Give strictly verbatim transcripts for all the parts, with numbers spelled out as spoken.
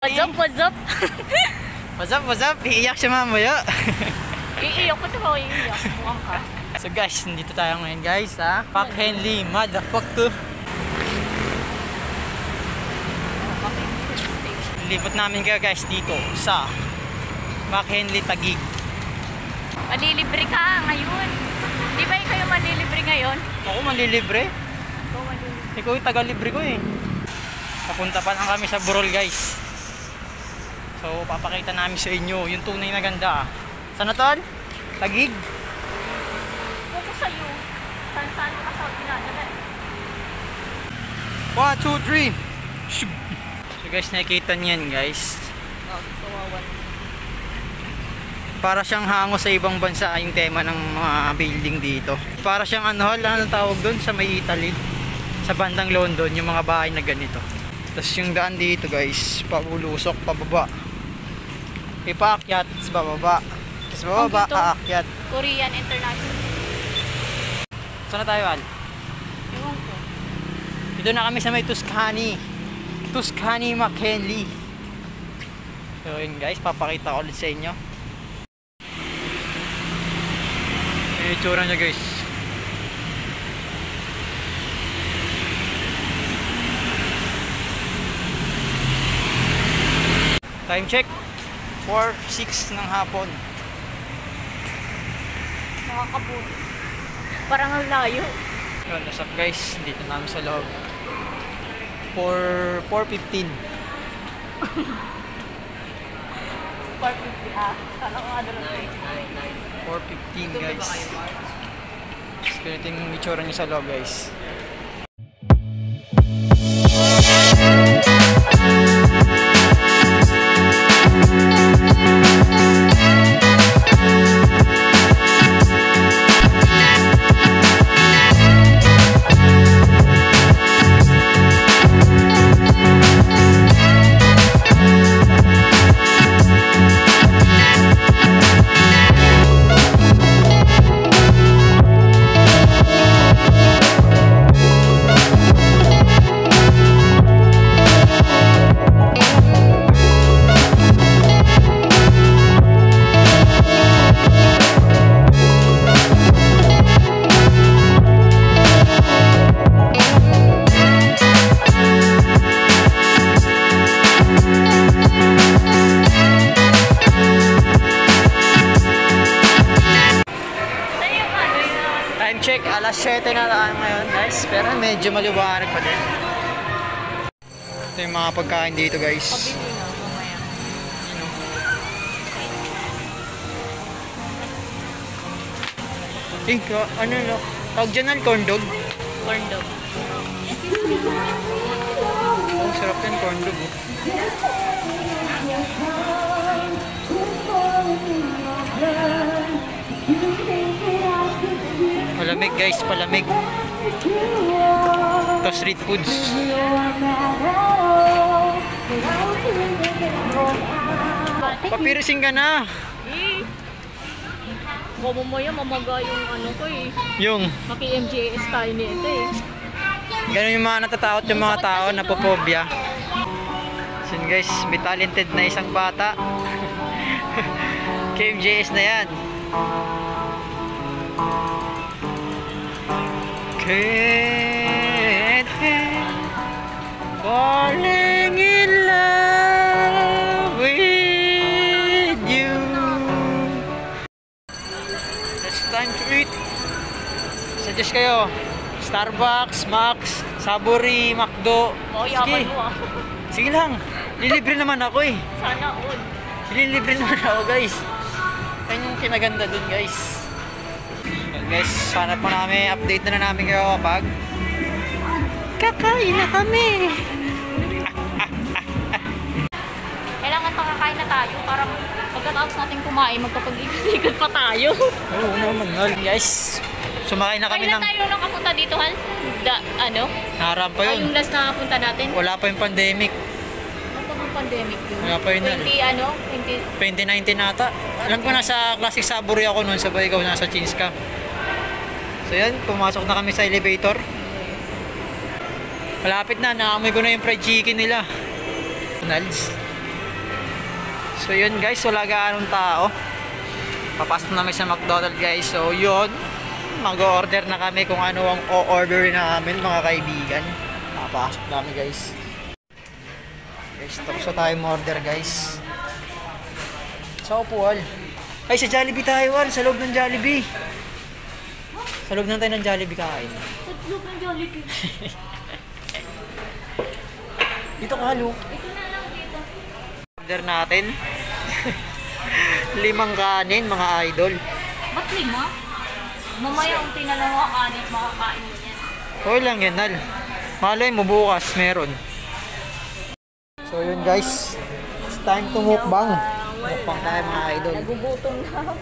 What's up, what's up? What's up, what's up? Iiyak siya mamaya. Iiyak ko sa iiyak. Mukhang ka. So guys, nandito tayo ngayon guys ha. Park Henley, motherfucker. Lipat namin kayo guys dito sa Park Henley, Taguig. Malilibre ka ngayon. Di ba kayo malilibre ngayon? Ako malilibre. Ikaw malilibre. Ikaw yung taga-libre ko eh. Papunta pa lang kami sa Burol guys. So papakita namin sa inyo yung tunay na ganda. Saan na tol? Taguig? Buko sa'yo. Saan saan ka sa pinadala? one, two, three. So guys, nakikita niyan guys. Oh, kawawan. Para siyang hango sa ibang bansa yung tema ng mga building dito. Para siyang ano, ano tawag doon sa may Italy. Sa bandang London, yung mga bahay na ganito. Tapos yung daan dito guys, pabulusok, pababa. Ipaakyat, tapos bababa. Tapos bababa, aakyat. Korean International. Saan na tayo, Al? Ewan ko. Dito na kami sa may Tuscany. Tuscany, McKinley. So yun guys, papakita ko ulit sa inyo. Yung itsura niya guys. Time check, four six ng hapon. Nakakabuti. Parang ang layo. Yun, what's up guys? Dito namin sa loob. four fifteen. four fifty ah. Kala ko ano lang. four fifteen guys. Tapos ganito yung itsura niya sa loob guys. Time check, alas siyete na lang ngayon guys, pero medyo maliwanag pa din. Ito yung mga pagkain dito guys. Pabili na mamaya. Eh, ka- ano no? Tawag dyan ng corn dog. Corn dog. Ang sarap yan, corn dog. Oh. Palamig guys, palamig. Ito street foods. Papirising ka na. Eh. Kamo mo yan, mamaga yung ano ko eh. Yung Maki-M J S tayo nito eh. ganun yung mga natatakot yung mga tao na popobia. So yun guys, may talented na isang bata. K M J S na yan. Can't help falling in love with you. It's time to eat. Suggest kayo, Starbucks, Max, Saburi, McDo. Oo, yaman mo ah. Sige lang, lilibre naman ako eh. Sana all. Lilibre naman ako guys. Yan yung kinaganda dun guys. Guys, sana po namin update na, na namin kayo kapag kakain na kami. Kailangan pa kakain na tayo para pagkatapos natin kumain, magkapag-ikot pa tayo. Oo naman nga guys. Sumakay na kami Kailan ng... tayo nakapunta dito, Hal? Da, ano? Naharap pa Ah, yun. yung last na punta natin? Wala pa yung pandemic. Ano pa bang pandemic yun? Wala pa yun na. twenty, ano? twenty... twenty nineteen nata. Alam ko nasa Classic Saburi ako noon, sabay ikaw nasa Chinska. So yan, pumasok na kami sa elevator. Malapit na, naamoy ko na yung fried chicken nila. McDonald's. So yun guys, wala gaanong tao. Papasok namin sa McDonald's guys. So yun, mag-order na kami kung ano ang o-order namin mga kaibigan. Papasok namin guys. Guys, tapos na tayo order guys. Sa upuan. Ay, sa Jollibee tayo, Juan. Sa loob ng Jollibee. Sa loob na tayo ng Jollibee kakain. Sa loob ng Jollibee. Dito ka, halo. Ito na lang dito. Order natin. Limang kanin, mga idol. Ba't lima? Mamaya unti na lang mga kanin, makakain mo yan. Okay lang yan, Nal. Malay mo bukas, meron. So yun guys, it's time to mukbang. Mukbang tayo mga idol. Nagugutom na ako.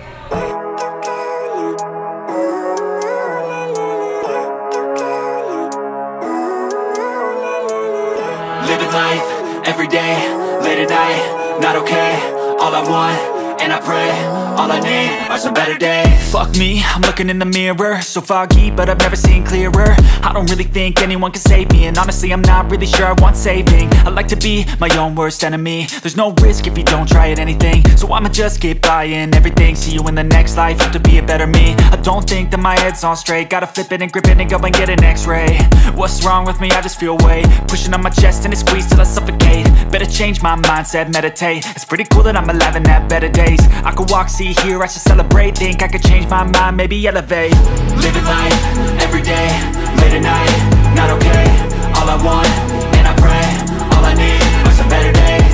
Living life, everyday, late at night, not okay. All I want, and I pray, all I need are some better days. Fuck me, I'm looking in the mirror, so foggy, but I've never seen clearer. I don't really think anyone can save me, and honestly I'm not really sure I want saving. I like to be my own worst enemy. There's no risk if you don't try at anything, so I'ma just keep buying everything. See you in the next life, have to be a better me. I don't think that my head's on straight, gotta flip it and grip it and go and get an x-ray. What's wrong with me? I just feel weight pushing on my chest and it squeezes till I suffocate. Better change my mindset, meditate. It's pretty cool that I'm alive and have better days. I could walk, see, hear, I should celebrate. Think I could change my mind, maybe elevate. Living life, everyday, late at night, not okay. All I want, and I pray, all I need are some better days.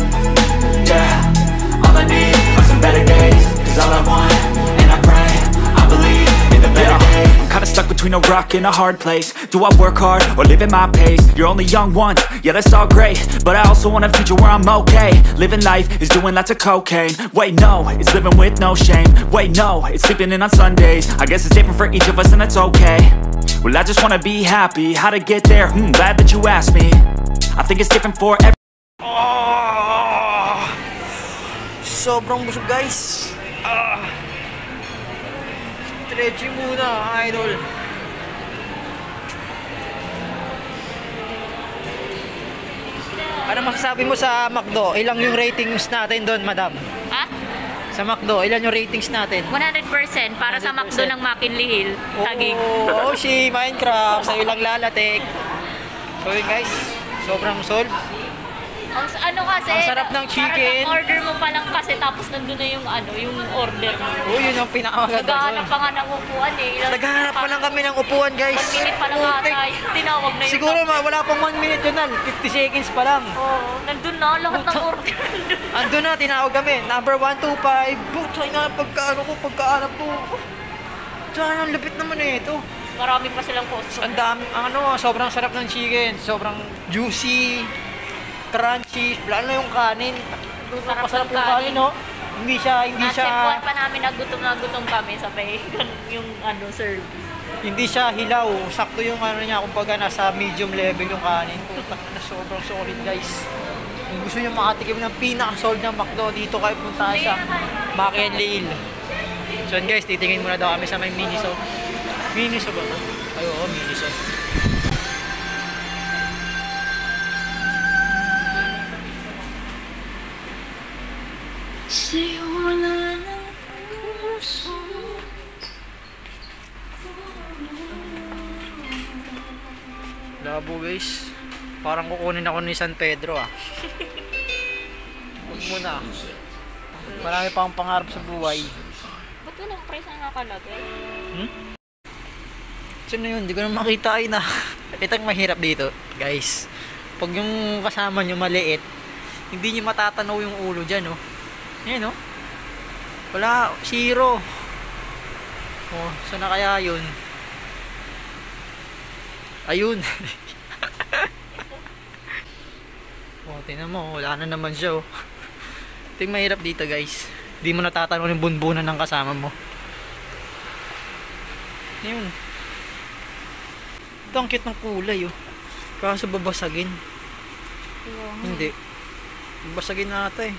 Yeah, all I need are some better days. Cause all I want, and I pray, I believe in the better days. I'm kinda stuck between a rock and a hard place. Do I work hard or live at my pace? You're only young once, yeah that's all great, but I also want a future where I'm okay. Living life is doing lots of cocaine. Wait no, it's living with no shame. Wait no, it's sleeping in on Sundays. I guess it's different for each of us and that's okay. Well I just wanna be happy. How to get there? Hmm, glad that you asked me. I think it's different for every. Oh, sobrang busog guys. Ah, stretching muna idol. Ano masasabi mo sa McDo? Ilang yung ratings natin doon, madam? Ha? Sa McDo, ilan yung ratings natin? one hundred percent para sa one hundred McDo percent. ng McKinley Hill. Tagig. Oh, oh, si Minecraft. Sa'yo lang lalatik. So yun guys, sobrang solve. Ang s- ano kasi, Ang sarap ng chicken. parang order mo pa lang kasi tapos nandun na yung ano, yung order mo. Oh, yun yung pinakamaganda Naghahanap doon. pa nga ng upuan eh. Ilang- Naghahanap pa lang kami ng upuan guys. One minute pa lang nga Putik. tayo. Tinawag na yung Siguro ma, wala pang one minute yun, Nal. fifty seconds pa lang. Oo, nandun na lahat ng order. Andun na, tinawag kami. Number one two five. Butay na, pagkaano ko, pagkaanap ko. Diyan, ang lapit naman eh ito. Marami pa silang post. Ang dami, ang ano, sobrang sarap ng chicken. Sobrang juicy, crunchy. Lalo na yung kanin. Sarap Masarap ng yung kanin, kanin. no? Hindi siya, hindi siya, Na-check pa namin na gutom na gutom kami sabay yung ano serve. hindi siya hilaw. Sakto yung ano niya, kumbaga nasa medium level yung kanin. Putak na, sobrang solid guys. Kung gusto nyo makatikim ng pinaka-solid ng McDo, dito kayo punta sa McKinley Hill. So yun guys, titingin muna daw kami sa may Miniso. Miniso ba ito? Ay oo, Miniso. Labo guys. Parang kukunin ako ni San Pedro ah. Huwag muna. Marami pa akong pangarap sa buhay. Ba't walang price na nakalagay? Hmm? Sino yun? Hindi ko na makita ay na. Ito ang mahirap dito, guys. Pag yung kasama nyo maliit, hindi nyo matatanaw yung ulo dyan, oh. Yan, oh. Wala, zero. Oh, saan na kaya yun? Ayun. Oh, tingnan mo, wala na naman siya, oh. Ito yung mahirap dito, guys. Hindi mo natatanaw yung bunbunan ng kasama mo. Ayun. Ito ang cute ng kulay, oh. Kaso babasagin. Hindi. Babasagin na ata eh.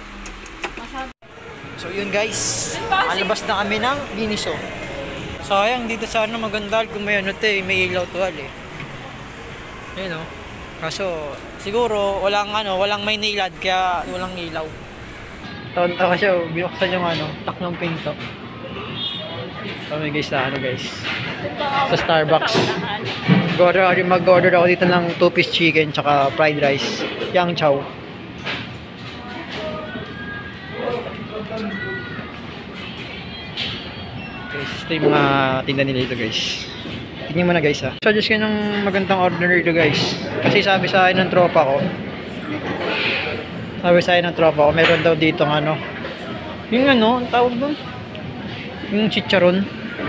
So yun guys. Alabas na kami ng Miniso. Sayang dito sana maganda kung may ano to eh. May ilaw tuwal eh. Ayun oh. Kaso siguro walang ano, walang may nilad kaya walang ilaw. Taon-taon siya, oh. Binuksan yung ano, tak ng pinto. Kami guys na ano guys. Sa Starbucks. Mag-order, mag-order ako dito ng two piece chicken tsaka fried rice. Yang chow. Guys, ito yung mga tinda nila dito guys. Tingnan mo na guys ha. Suggest kayo ng magandang order dito guys. Kasi sabi sa akin ng tropa ko. Sabi sa akin ng tropa ko, meron daw dito ng ano. Yung ano, ang tawag doon? Yung chicharon.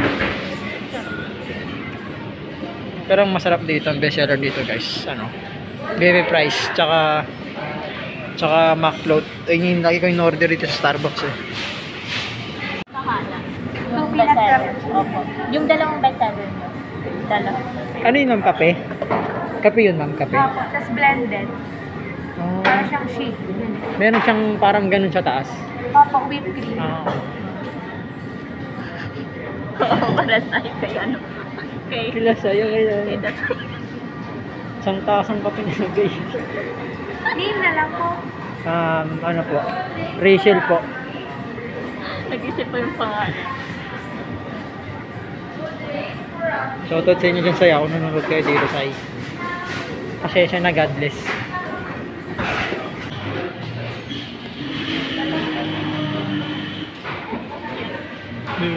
Pero ang masarap dito, ang best seller dito guys. Ano? Baby price. Tsaka tsaka McFloat. Ayun yung lagi ko in order dito sa Starbucks eh. Two bestseller. Opo. Yung dalawang bestseller nyo. Dalawa. Ano yun ma'am, kape? Kape yun ma'am, kape. Opo, tapos blended. Oh. Para siyang shake. Meron siyang parang ganun sa taas. Opo, whipped cream. Ah. Oo, para sa'yo kay ano. Okay. Kila sa'yo ngayon. Okay, that's Isang tasang kape nila guys. Name na lang po. Um, ano po? Rachel po. Nag-isip po yung pangalan. Shoutout sa inyo dyan sa'yo kung nanonood kayo dito sa pasensya na, God bless. Hmm.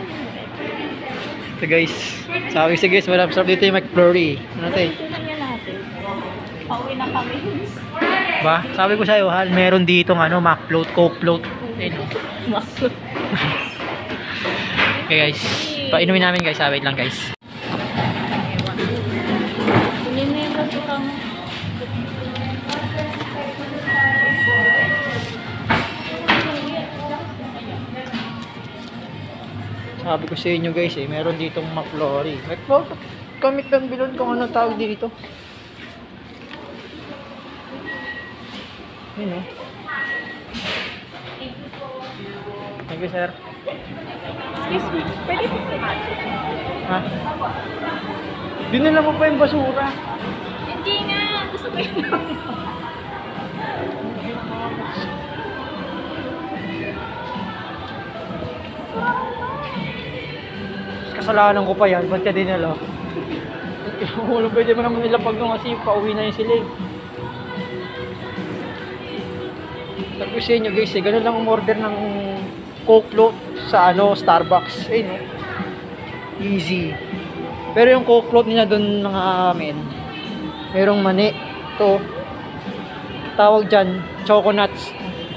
So guys, sabi sa guys, malap sarap dito yung McFlurry. Ano tayo? Tingnan niya natin. Pauwi na kami. Ba? Sabi ko sa'yo, hal, meron dito ng ano, McFloat, Coke float. Ayun. Okay guys, painumin namin guys, wait lang guys. Ninero ko kami. Sabi ko sa inyo guys eh, meron ditong McFlurry. McFlurry, kamit ng bilon kung ano tawag dito. Yun o. Thank you sir. Excuse me, pwede po pumasok? Ha? Dinala mo pa yung basura. Hindi nga, gusto ko yun. Kasalanan ko pa yan, ba't ka dinala? Wala, pwede mo naman nilapag nung kasi pauwi na yung sila eh. Sabi ko sa inyo guys eh, ganun lang umorder ng Coke float sa ano, Starbucks. Ayun no? Easy. Pero yung Coke float nila doon mga amin, merong mani. Ito, tawag dyan, choconuts.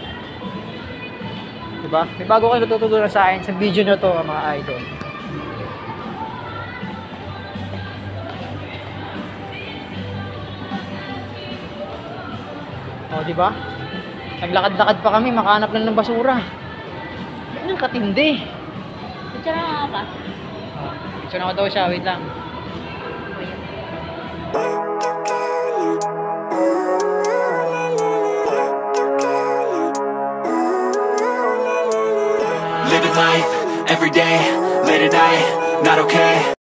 Diba? May bago kayo natututunan sa akin sa video na to mga idol. O, diba? Naglakad-lakad pa kami, makahanap lang ng basura. Yan ang katindi. Picture na nga ba? Picture na ko daw siya, wait lang. Living life, every day, late at night, not okay.